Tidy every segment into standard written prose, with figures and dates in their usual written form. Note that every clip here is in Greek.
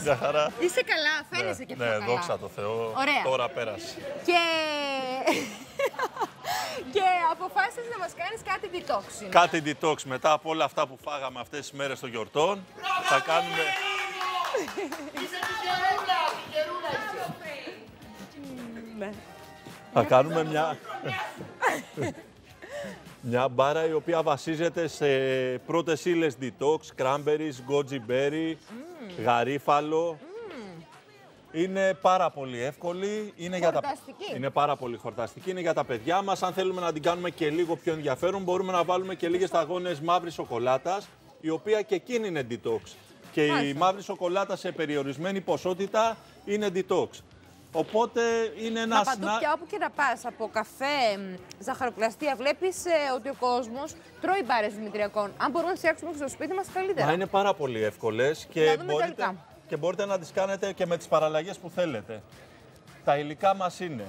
Μια χαρά. Είσαι καλά, φαίνεσαι και πιο καλά. Ναι, δόξα τω Θεώ. Ωραία. Τώρα πέρασε. Και αποφάσισες να μας κάνεις κάτι detox. Κάτι detox. Μετά από όλα αυτά που φάγαμε αυτές τις μέρες των γιορτών, θα κάνουμε... Είσαι τυχερούλα, τυχερούλα είσαι. Ναι. Θα κάνουμε μια μπάρα η οποία βασίζεται σε πρώτες ύλες detox, cranberries, goji berry, γαρίφαλο. Είναι πάρα πολύ εύκολη. Είναι πάρα πολύ χορταστική. Είναι για τα παιδιά μας. Αν θέλουμε να την κάνουμε και λίγο πιο ενδιαφέρον, μπορούμε να βάλουμε και λίγες σταγόνες μαύρης σοκολάτας, η οποία και εκείνη είναι detox. Και η μαύρη σοκολάτα σε περιορισμένη ποσότητα είναι detox. Οπότε είναι ένα παντού πια όπου και να πας, από καφέ, ζαχαροπλαστεία, βλέπεις ότι ο κόσμος τρώει μπάρες δημητριακών. Αν μπορούμε να τις φτιάξουμε στο σπίτι μας, καλύτερα. Μα είναι πάρα πολύ εύκολες και μπορείτε να τις κάνετε και με τις παραλλαγές που θέλετε. Τα υλικά μας είναι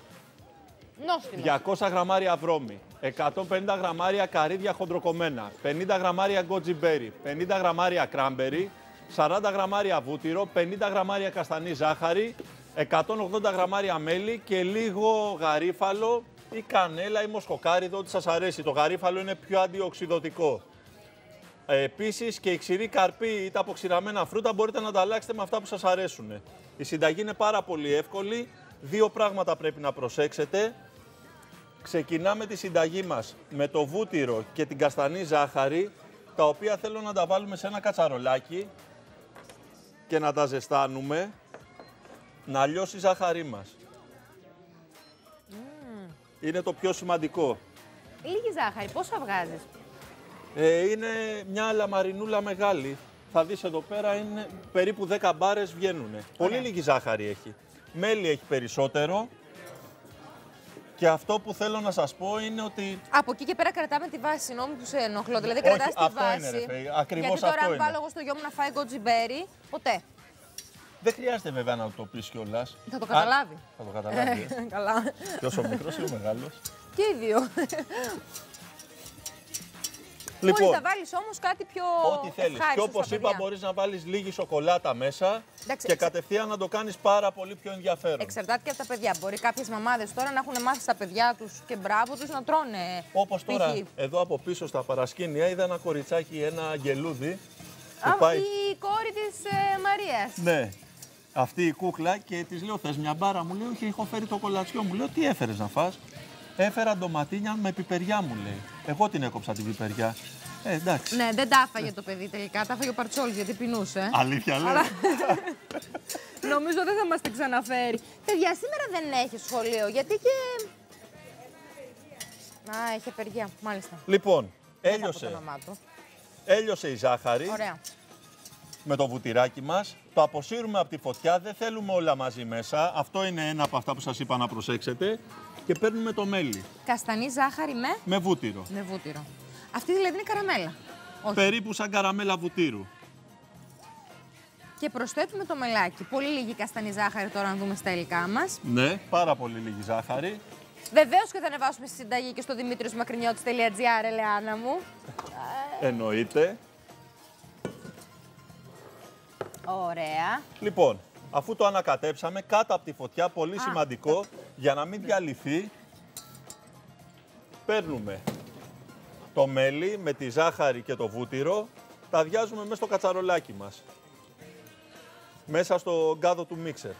200 γραμμάρια βρώμη, 150 γραμμάρια καρύδια χοντροκομμένα, 50 γραμμάρια goji berry, 50 γραμμάρια cranberry, 40 γραμμάρια βούτυρο, 50 γραμμάρια καστανή ζάχαρη, 180 γραμμάρια μέλι και λίγο γαρίφαλο ή κανέλα ή μοσχοκάριδο, ό,τι σας αρέσει. Το γαρίφαλο είναι πιο αντιοξυδοτικό. Επίσης και η ξηρή καρπή ή τα αποξηραμένα φρούτα μπορείτε να τα αλλάξετε με αυτά που σας αρέσουν. Η συνταγή είναι πάρα πολύ εύκολη. Δύο πράγματα πρέπει να προσέξετε. Ξεκινάμε τη συνταγή μας με το βούτυρο και την καστανή ζάχαρη, τα οποία θέλω να τα βάλουμε σε ένα κατσαρολάκι και να τα ζεστάνουμε, να λιώσει η ζάχαρή μας. Είναι το πιο σημαντικό. Λίγη ζάχαρη, πόσα βγάζεις? Είναι μια λαμαρινούλα μεγάλη. Θα δεις εδώ πέρα είναι περίπου 10 μπάρες βγαίνουν. Πολύ λίγη ζάχαρη έχει. Μέλι έχει περισσότερο. Και αυτό που θέλω να σας πω είναι ότι... Από εκεί και πέρα κρατάμε τη βάση, συγγνώμη που σε ενοχλώ. Δηλαδή κρατάς τη βάση. Είναι, ακριβώς γιατί τώρα αυτό αν βάλω εγώ στο γιο μου να φάει goji berry, ποτέ. Δεν χρειάζεται βέβαια να το πεις κιόλας. Θα το καταλάβει. Θα το καταλάβει. Καλά. Ποιος ο μικρός ή ο μεγάλος? Και οι δύο. Λοιπόν, μπορείς να βάλεις όμως κάτι πιο ό,τι θέλεις. Και όπως είπα, μπορείς να βάλεις λίγη σοκολάτα μέσα. Εντάξει, και κατευθείαν να το κάνεις πάρα πολύ πιο ενδιαφέρον. Εξαρτάται και από τα παιδιά. Μπορεί κάποιες μαμάδες τώρα να έχουν μάθει στα παιδιά τους και μπράβο τους να τρώνε. Όπως τώρα, εδώ από πίσω στα παρασκήνια, είδα ένα κοριτσάκι, ένα αγγελούδι. Η κόρη της Μαρίας. Ναι. Αυτή η κούκλα και της λέω: θες μια μπάρα? Μου λέει: όχι, έχω φέρει το κολατσιό. Μου λέω: τι έφερες να φας? Έφερα ντοματίνια με πιπεριά, μου λέει. Εγώ την έκοψα την πιπεριά. Εντάξει. Ναι, δεν τα έφαγε το παιδί τελικά. Τα έφαγε ο Παρτσόλης γιατί πεινούσε. Αλήθεια, λέει. Νομίζω δεν θα μας την ξαναφέρει. Παιδιά, σήμερα δεν έχει σχολείο γιατί και. Έχει απεργία, μάλιστα. Λοιπόν, έλειωσε η ζάχαρη. Ωραία. Με το βουτυράκι μας. Το αποσύρουμε από τη φωτιά. Δεν θέλουμε όλα μαζί μέσα. Αυτό είναι ένα από αυτά που σας είπα να προσέξετε. Και παίρνουμε το μέλι. Καστανή ζάχαρη με βούτυρο. Με βούτυρο. Αυτή δηλαδή είναι καραμέλα. Όχι. Περίπου σαν καραμέλα βουτύρου. Και προσθέτουμε το μελάκι. Πολύ λίγη καστανή ζάχαρη τώρα να δούμε στα υλικά μας. Ναι, πάρα πολύ λίγη ζάχαρη. Βεβαίως και θα ανεβάσουμε στη συνταγή και στο dimitriosmakriniotis.gr, Ελεάνα μου. Εννοείται. Ωραία. Λοιπόν, αφού το ανακατέψαμε κάτω από τη φωτιά, πολύ σημαντικό, για να μην διαλυθεί, παίρνουμε το μέλι με τη ζάχαρη και το βούτυρο, τα αδειάζουμε μέσα στο κατσαρολάκι μας. Μέσα στο γκάδο του μίξερ.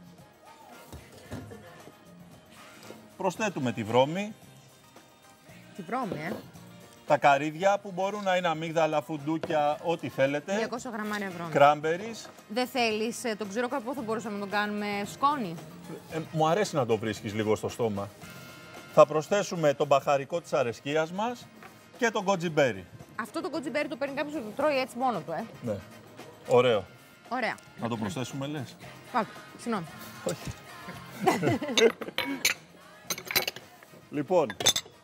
Προσθέτουμε τη βρώμη. Τη βρώμη, Τα καρύδια που μπορούν να είναι αμύγδαλα, φουντούκια, ό,τι θέλετε. 200 γραμμάρια βρώμη. Cranberries. Δεν θέλεις τον ξηρό καρπό, θα μπορούσαμε να τον κάνουμε σκόνη. Μου αρέσει να το βρίσκεις λίγο στο στόμα. Θα προσθέσουμε τον μπαχαρικό της αρεσκίας μας και τον goji berry. Αυτό το goji berry το παίρνει κάποιος και το τρώει έτσι μόνο του, Ναι. Ωραίο. Ωραία. Να το προσθέσουμε, λες? Πάμε, συγγνώμη. Όχι. Λοιπόν,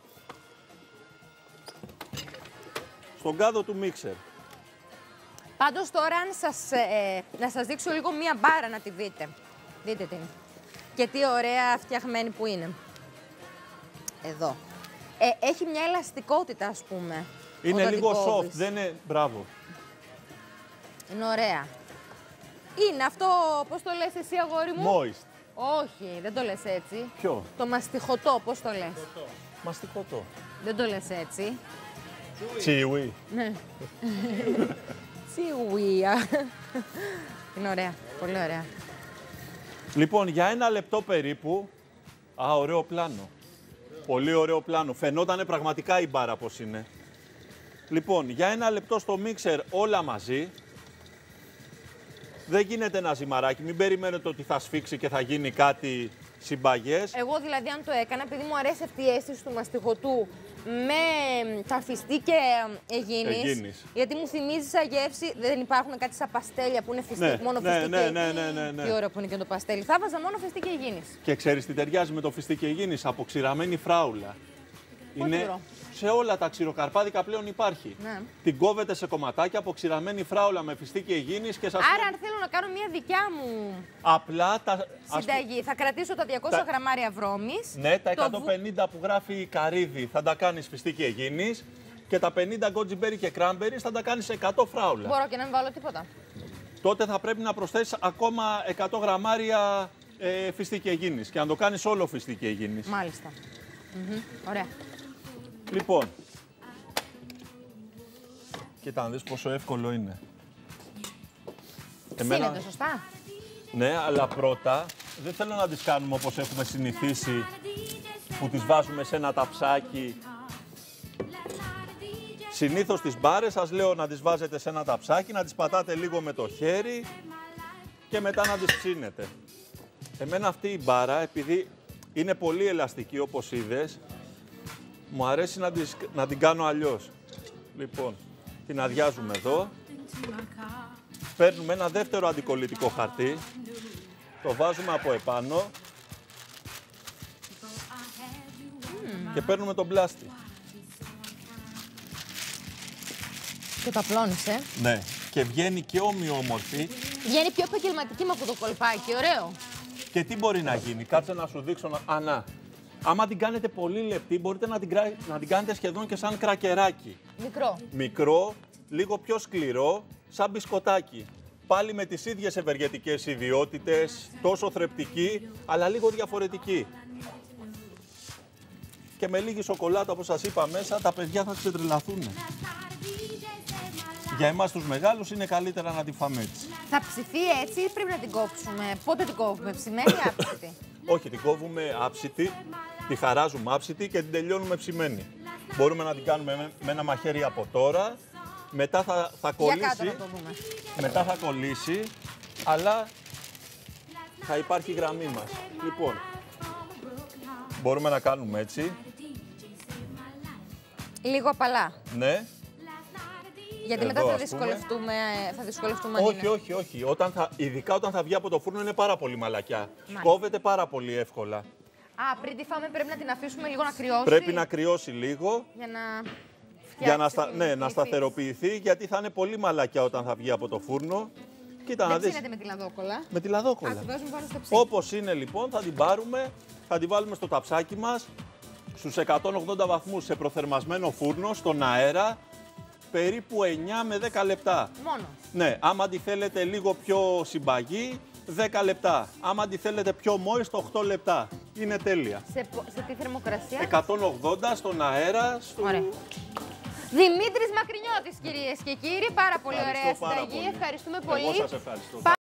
στον κάδο του μίξερ. Πάντως τώρα να σας δείξω λίγο μία μπάρα να τη δείτε. Δείτε την. Και τι ωραία φτιαχμένη που είναι. Εδώ. Έχει μια ελαστικότητα, ας πούμε. Είναι λίγο soft, δεν είναι... Μπράβο. Είναι ωραία. Είναι αυτό, πώς το λες εσύ αγόρι μου? Moist. Όχι, δεν το λες έτσι. Ποιο? Το μαστιχωτό, πώς το λες? Μαστικότο. Δεν το λες έτσι. Τσίουι. Ναι. Τσιουία. Είναι ωραία, πολύ ωραία. Λοιπόν, για 1 λεπτό περίπου. Ωραίο πλάνο. Πολύ ωραίο πλάνο. Φαινότανε πραγματικά η μπάρα πώς είναι. Λοιπόν, για 1 λεπτό στο μίξερ όλα μαζί. Δεν γίνεται ένα ζυμαράκι. Μην περιμένετε ότι θα σφίξει και θα γίνει κάτι συμπαγές. Εγώ δηλαδή αν το έκανα, επειδή μου αρέσει αυτή η αίσθηση του μαστιχωτού με ταφιστή και αιγίνης, γιατί μου θυμίζει σαν γεύση, δεν υπάρχουν κάτι σαν παστέλια που είναι φιστίκι, μόνο φιστίκι και αιγίνης. Τι ωραίο που είναι και το παστέλι. Θα βάζα μόνο φιστίκι και αιγίνης. Και ξέρεις τι ταιριάζει με το φιστίκι και αιγίνης? Αποξηραμένη φράουλα. Είναι σε όλα τα ξηροκαρπάδικα πλέον υπάρχει. Ναι. Την κόβετε σε κομματάκια, αποξηραμένη φράουλα με φιστίκι αιγίνης και σας... Άρα αν θέλω να κάνω μια δικιά μου απλά συνταγή, θα κρατήσω τα 200 γραμμάρια βρώμης. Ναι, τα 150 που γράφει καρύδι θα τα κάνεις φιστίκι αιγίνης και τα 50 γκότζιμπερι και κράμπερι θα τα κάνεις 100 φράουλα. Μπορώ και να μην βάλω τίποτα. Τότε θα πρέπει να προσθέσεις ακόμα 100 γραμμάρια φιστίκι αιγίνης και να το κάνεις όλο φιστίκι αιγίνης. Μάλιστα. Ωραία. Λοιπόν, κοίτα να δεις πόσο εύκολο είναι. Ψήνεται σωστά. Ναι, αλλά πρώτα δεν θέλω να τις κάνουμε όπως έχουμε συνηθίσει, που τις βάζουμε σε ένα ταψάκι. Συνήθως τις μπάρες σας λέω να τις βάζετε σε ένα ταψάκι, να τις πατάτε λίγο με το χέρι και μετά να τις ψήνετε. Εμένα αυτή η μπάρα, επειδή είναι πολύ ελαστική όπως είδες, μου αρέσει να την κάνω αλλιώς. Λοιπόν, την αδειάζουμε εδώ. Παίρνουμε ένα δεύτερο αντικολλητικό χαρτί. Το βάζουμε από επάνω. Και παίρνουμε τον πλάστη. Και το απλώνεις, Ναι. Και βγαίνει και ομοιόμορφη. Βγαίνει πιο επαγγελματική με αυτό το κολπάκι, ωραίο. Και τι μπορεί να γίνει? Κάτσε να σου δείξω. Να. Άμα την κάνετε πολύ λεπτή, μπορείτε να την κάνετε σχεδόν και σαν κρακεράκι. Μικρό. Μικρό, λίγο πιο σκληρό, σαν μπισκοτάκι. Πάλι με τις ίδιες ευεργετικές ιδιότητες, τόσο θρεπτική, αλλά λίγο διαφορετική. Και με λίγη σοκολάτα, όπως σας είπα μέσα, τα παιδιά θα ξετρελαθούν. Για εμάς τους μεγάλους είναι καλύτερα να τη φάμε έτσι. Θα ψηθεί έτσι ή πρέπει να την κόψουμε? Πότε την κόβουμε, ψημένη ή άψητη? Όχι, την κόβουμε άψητη, τη χαράζουμε άψητη και την τελειώνουμε ψημένη. Μπορούμε να την κάνουμε με ένα μαχαίρι από τώρα, μετά θα κολλήσει. Για κάτω να το δούμε. Μετά θα κολλήσει, αλλά θα υπάρχει η γραμμή μας. Λοιπόν, μπορούμε να κάνουμε έτσι. Λίγο απαλά. Ναι. Γιατί Εδώ, μετά ας θα δυσκολευτούμε αν είναι. Όχι. Ειδικά όταν θα βγει από το φούρνο είναι πάρα πολύ μαλακιά. Κόβεται πάρα πολύ εύκολα. Πριν τη φάμε πρέπει να την αφήσουμε λίγο να κρυώσει. Πρέπει να κρυώσει λίγο. Για να σταθεροποιηθεί, γιατί θα είναι πολύ μαλακιά όταν θα βγει από το φούρνο. Κοίτα να δεις. ψήνεται με τη λαδόκολλα. Με τη λαδόκολλα. Ας τη βάζουμε πάνω στο ψήνι. Όπως είναι λοιπόν, θα την πάρουμε, θα την βάλουμε στο ταψάκι μας, στους 180 βαθμούς σε προθερμασμένο φούρνο, στον αέρα, περίπου 9 με 10 λεπτά. Μόνο. Ναι, άμα τη θέλετε λίγο πιο συμπαγή, 10 λεπτά. Άμα τη θέλετε πιο moist, 8 λεπτά. Είναι τέλεια. Σε τι θερμοκρασία? 180 στον αέρα. Ωραία. Δημήτρης Μακρινιώτης, κυρίες και κύριοι, πάρα πολύ ωραία Ευχαριστώ πάρα συνταγή. πολύ. Ευχαριστούμε πολύ. Εγώ σας ευχαριστώ.